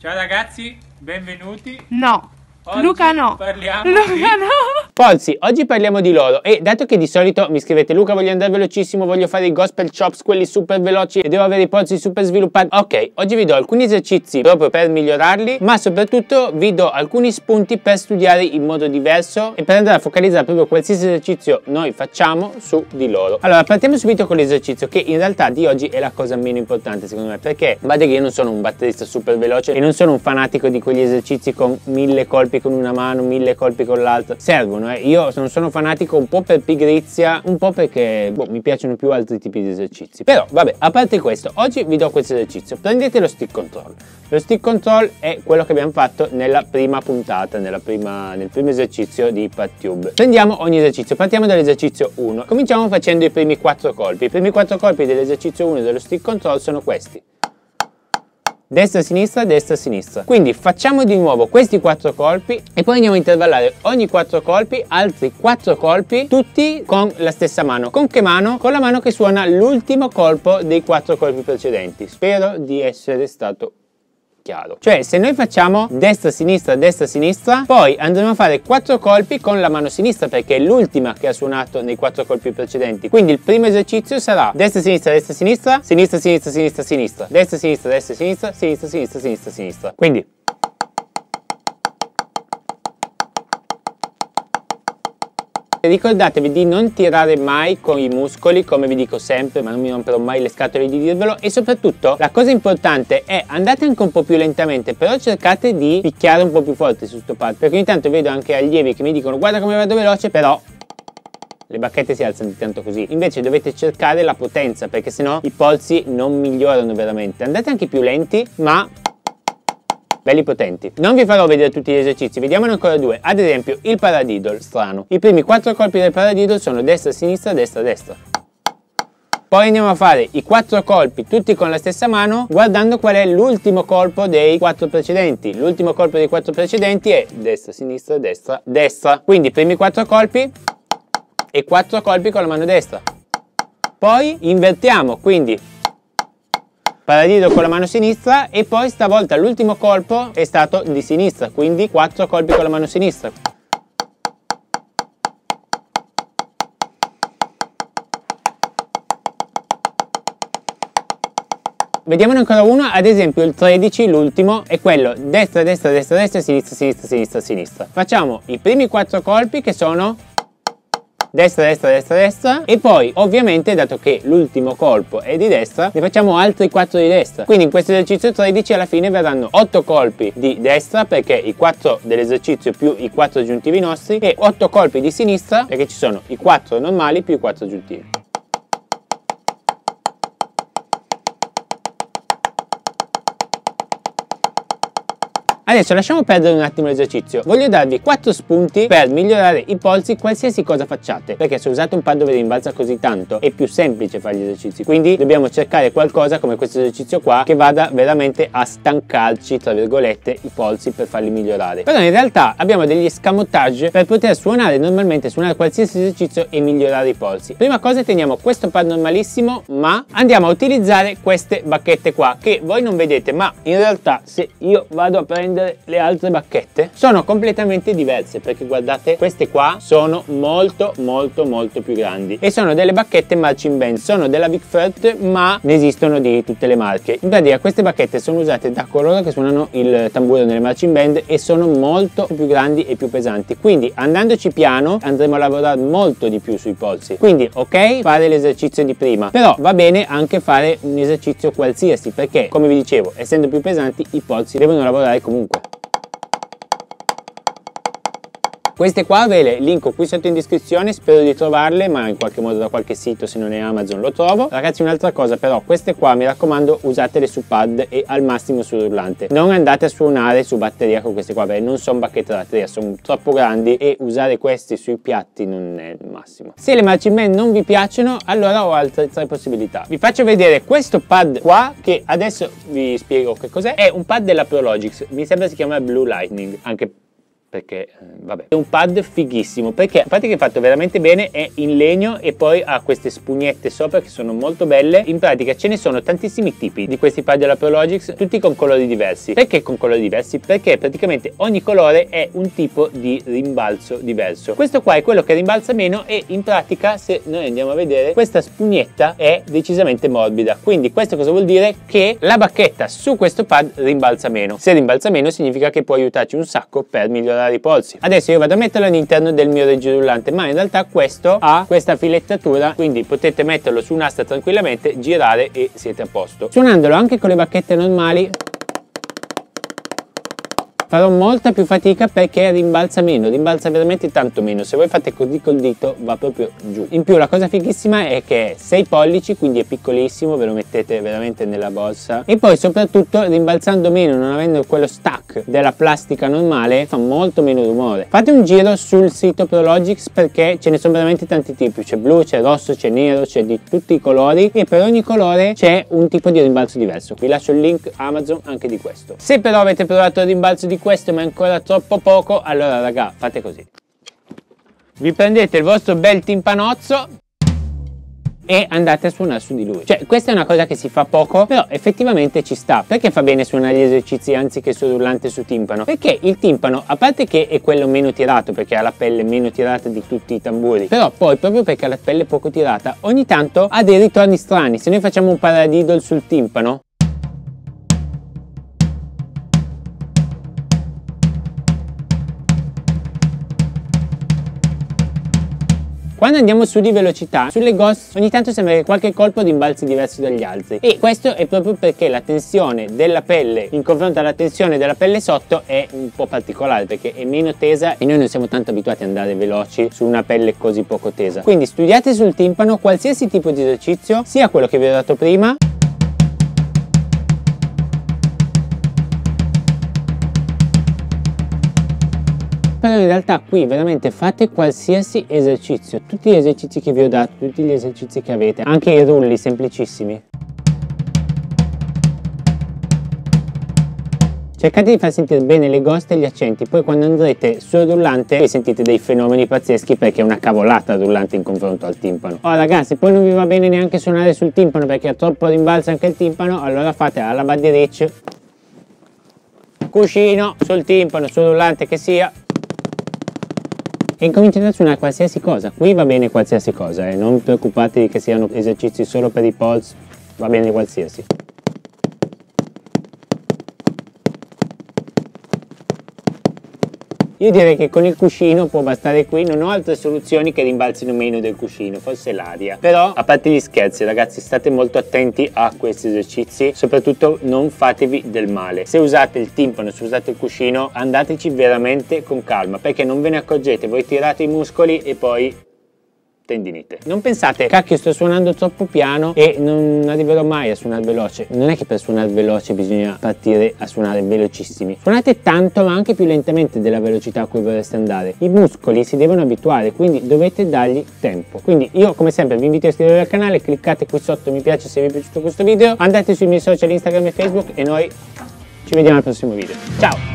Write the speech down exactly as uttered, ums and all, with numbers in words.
Ciao ragazzi, benvenuti. No. Oggi Luca no. Parliamo Luca di... no. Polsi, oggi parliamo di loro e dato che di solito mi scrivete Luca voglio andare velocissimo, voglio fare i gospel chops, quelli super veloci e devo avere i polsi super sviluppati. Ok, oggi vi do alcuni esercizi proprio per migliorarli, ma soprattutto vi do alcuni spunti per studiare in modo diverso e per andare a focalizzare proprio qualsiasi esercizio noi facciamo su di loro. Allora, partiamo subito con l'esercizio che in realtà di oggi è la cosa meno importante secondo me, perché guardate che io non sono un batterista super veloce e non sono un fanatico di quegli esercizi con mille colpi con una mano, mille colpi con l'altra. Servono, eh. Io non sono fanatico un po' per pigrizia, un po' perché boh, mi piacciono più altri tipi di esercizi. Però, vabbè, a parte questo, oggi vi do questo esercizio. Prendete lo stick control. Lo stick control è quello che abbiamo fatto nella prima puntata, nella prima, nel primo esercizio di PadTube. Prendiamo ogni esercizio. Partiamo dall'esercizio uno. Cominciamo facendo i primi quattro colpi. I primi quattro colpi dell'esercizio uno dello stick control sono questi. Destra, sinistra, destra, sinistra. Quindi facciamo di nuovo questi quattro colpi e poi andiamo a intervallare ogni quattro colpi, altri quattro colpi, tutti con la stessa mano. Con che mano? Con la mano che suona l'ultimo colpo dei quattro colpi precedenti. Spero di essere stato chiaro. Cioè, se noi facciamo destra, sinistra, destra, sinistra, poi andremo a fare quattro colpi con la mano sinistra perché è l'ultima che ha suonato nei quattro colpi precedenti. Quindi il primo esercizio sarà destra, sinistra, destra, sinistra, sinistra, sinistra, sinistra, sinistra, destra, sinistra, destra, sinistra, sinistra, sinistra, sinistra, sinistra. Quindi ricordatevi di non tirare mai con i muscoli, come vi dico sempre, ma non mi romperò mai le scatole di dirvelo. E soprattutto la cosa importante è andate anche un po' più lentamente, però cercate di picchiare un po' più forte su sto pad, perché ogni tanto vedo anche allievi che mi dicono guarda come vado veloce, però le bacchette si alzano di tanto così. Invece dovete cercare la potenza, perché sennò i polsi non migliorano veramente. Andate anche più lenti, ma belli potenti. Non vi farò vedere tutti gli esercizi, vediamone ancora due. Ad esempio il paradiddle, strano. I primi quattro colpi del paradiddle sono destra, sinistra, destra, destra. Poi andiamo a fare i quattro colpi tutti con la stessa mano, guardando qual è l'ultimo colpo dei quattro precedenti. L'ultimo colpo dei quattro precedenti è destra, sinistra, destra, destra. Quindi i primi quattro colpi e quattro colpi con la mano destra. Poi invertiamo, quindi paradiddle con la mano sinistra e poi stavolta l'ultimo colpo è stato di sinistra, quindi quattro colpi con la mano sinistra. Vediamone ancora uno, ad esempio il tredici, l'ultimo, è quello destra, destra, destra, destra, sinistra, sinistra, sinistra, sinistra. Facciamo i primi quattro colpi che sono destra, destra, destra, destra e poi ovviamente dato che l'ultimo colpo è di destra ne facciamo altri quattro di destra. Quindi in questo esercizio tredici alla fine verranno otto colpi di destra perché i quattro dell'esercizio più i quattro aggiuntivi nostri e otto colpi di sinistra perché ci sono i quattro normali più i quattro aggiuntivi. Adesso lasciamo perdere un attimo l'esercizio, voglio darvi quattro spunti per migliorare i polsi qualsiasi cosa facciate, perché se usate un pad dove rimbalza così tanto è più semplice fare gli esercizi, quindi dobbiamo cercare qualcosa come questo esercizio qua che vada veramente a stancarci tra virgolette i polsi per farli migliorare. Però in realtà abbiamo degli escamotage per poter suonare normalmente, suonare qualsiasi esercizio e migliorare i polsi. Prima cosa teniamo questo pad normalissimo, ma andiamo a utilizzare queste bacchette qua che voi non vedete, ma in realtà se io vado a prendere le altre bacchette sono completamente diverse, perché guardate queste qua sono molto molto molto più grandi e sono delle bacchette marching band, sono della Vic-Firth ma ne esistono di tutte le marche. In pratica queste bacchette sono usate da coloro che suonano il tamburo nelle marching band e sono molto più grandi e più pesanti, quindi andandoci piano andremo a lavorare molto di più sui polsi. Quindi ok fare l'esercizio di prima, però va bene anche fare un esercizio qualsiasi, perché come vi dicevo essendo più pesanti i polsi devono lavorare comunque. Queste qua ve le linko qui sotto in descrizione, spero di trovarle, ma in qualche modo da qualche sito, se non è Amazon lo trovo. Ragazzi, un'altra cosa però, queste qua mi raccomando usatele su pad e al massimo sul rullante. Non andate a suonare su batteria con queste qua, perché non sono bacchette da batteria, sono troppo grandi e usare questi sui piatti non è il massimo. Se le marching band non vi piacciono, allora ho altre tre possibilità. Vi faccio vedere questo pad qua, che adesso vi spiego che cos'è. È un pad della Prologix, mi sembra si chiama Blue Lightning, anche perché eh, vabbè, è un pad fighissimo, perché a parte che è fatto veramente bene, è in legno e poi ha queste spugnette sopra che sono molto belle. In pratica ce ne sono tantissimi tipi di questi pad della Prologix, tutti con colori diversi. Perché con colori diversi? Perché praticamente ogni colore è un tipo di rimbalzo diverso. Questo qua è quello che rimbalza meno e in pratica, se noi andiamo a vedere, questa spugnetta è decisamente morbida. Quindi questo cosa vuol dire? Che la bacchetta su questo pad rimbalza meno. Se rimbalza meno significa che può aiutarci un sacco per migliorare i polsi. Adesso io vado a metterlo all'interno del mio reggirullante, ma in realtà questo ha questa filettatura, quindi potete metterlo su un'asta tranquillamente, girare e siete a posto. Suonandolo anche con le bacchette normali farò molta più fatica perché rimbalza meno, rimbalza veramente tanto meno. Se voi fate così col dito va proprio giù. In più la cosa fighissima è che è sei pollici, quindi è piccolissimo, ve lo mettete veramente nella borsa, e poi soprattutto rimbalzando meno, non avendo quello stack della plastica normale, fa molto meno rumore. Fate un giro sul sito Prologix perché ce ne sono veramente tanti tipi, c'è blu, c'è rosso, c'è nero, c'è di tutti i colori e per ogni colore c'è un tipo di rimbalzo diverso. Vi lascio il link Amazon anche di questo. Se però avete provato il rimbalzo di questo ma è ancora troppo poco, allora raga, fate così: vi prendete il vostro bel timpanozzo e andate a suonare su di lui. Cioè, questa è una cosa che si fa poco, però effettivamente ci sta. Perché fa bene suonare gli esercizi anziché sul rullante su timpano? Perché il timpano, a parte che è quello meno tirato, perché ha la pelle meno tirata di tutti i tamburi, però poi proprio perché ha la pelle poco tirata, ogni tanto ha dei ritorni strani. Se noi facciamo un paradiddle sul timpano, quando andiamo su di velocità, sulle ghost ogni tanto sembra che qualche colpo rimbalzi diverso dagli altri, e questo è proprio perché la tensione della pelle in confronto alla tensione della pelle sotto è un po' particolare, perché è meno tesa e noi non siamo tanto abituati ad andare veloci su una pelle così poco tesa. Quindi studiate sul timpano qualsiasi tipo di esercizio, sia quello che vi ho dato prima, però in realtà qui veramente fate qualsiasi esercizio, tutti gli esercizi che vi ho dato, tutti gli esercizi che avete, anche i rulli semplicissimi. Cercate di far sentire bene le ghost e gli accenti, poi quando andrete sul rullante vi sentite dei fenomeni pazzeschi, perché è una cavolata il rullante in confronto al timpano. Oh ragazzi, poi non vi va bene neanche suonare sul timpano perché ha troppo rimbalzo anche il timpano, allora fate alla Buddy Rich, cuscino sul timpano, sul rullante che sia, e incominciate a suonare qualsiasi cosa. Qui va bene qualsiasi cosa, eh. Non preoccupatevi che siano esercizi solo per i polsi, va bene qualsiasi. Io direi che con il cuscino può bastare qui, non ho altre soluzioni che rimbalzino meno del cuscino, forse l'aria. Però, a parte gli scherzi ragazzi, state molto attenti a questi esercizi, soprattutto non fatevi del male. Se usate il timpano, se usate il cuscino, andateci veramente con calma, perché non ve ne accorgete, voi tirate i muscoli e poi tendinite. Non pensate, cacchio, sto suonando troppo piano e non arriverò mai a suonare veloce. Non è che per suonare veloce bisogna partire a suonare velocissimi. Suonate tanto ma anche più lentamente della velocità a cui vorreste andare. I muscoli si devono abituare, quindi dovete dargli tempo. Quindi io come sempre vi invito a iscrivervi al canale, cliccate qui sotto mi piace se vi è piaciuto questo video, andate sui miei social Instagram e Facebook e noi ci vediamo al prossimo video. Ciao!